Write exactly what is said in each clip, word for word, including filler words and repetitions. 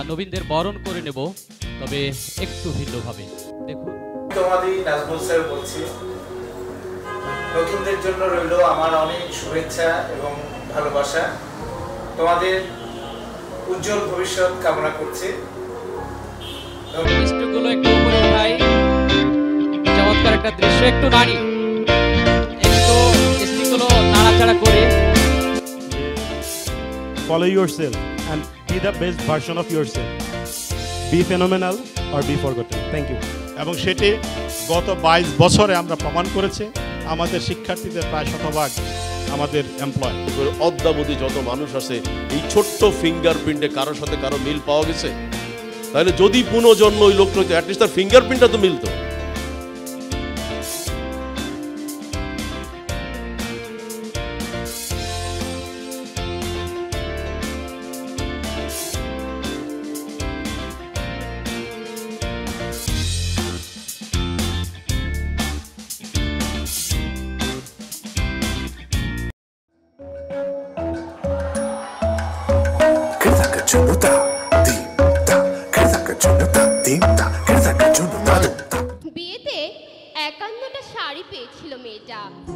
নবীনদের বরণ করে নেব, তবে একটু ভিন্নভাবে। দেখুন, তোমাদের নাজমুল স্যার বলছি, নতুনদের জন্য রইল আমার অনেক শুভেচ্ছা এবং ভালোবাসা। তোমাদের উজ্জ্বল ভবিষ্যৎ কামনা করছি। দৃশ্যগুলো একটু উপরে উঠাই, চমৎকার একটা দৃশ্য। একটু নাড়ি, একটু স্টিকগুলো নাড়াচাড়া করে। Follow yourself and be the best version of yourself. Be phenomenal or be forgotten. Thank you. এবং সেটি গত বাইশ বছরে আমরা প্রমাণ করেছি। আমাদের শিক্ষার্থীদের প্রায় শতভাগ আমাদের এমপ্লয়। অদ্যাবধি যত মানুষ আছে, এই ছোট্ট ফিঙ্গারপ্রিন্টে কারোর সাথে কারো মিল পাওয়া গেছে, তাহলে যদি পুনর্জন্ম ওই লোকটা হতো, অ্যাটলিস্ট তার ফিঙ্গারপ্রিন্টটা তো মিলতো। বিয়েতে একান্নটা শাড়ি পেয়েছিল মেয়েটা।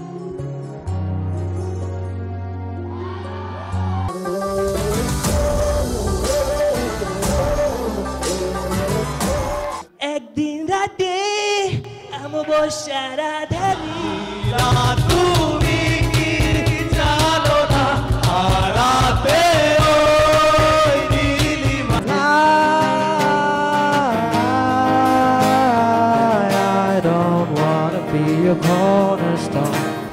একদিন রাতে অমাবস্যা রাধারি তুমি কি জানো না হারাতে ওই Nilima. I don't wanna be a cornerstone.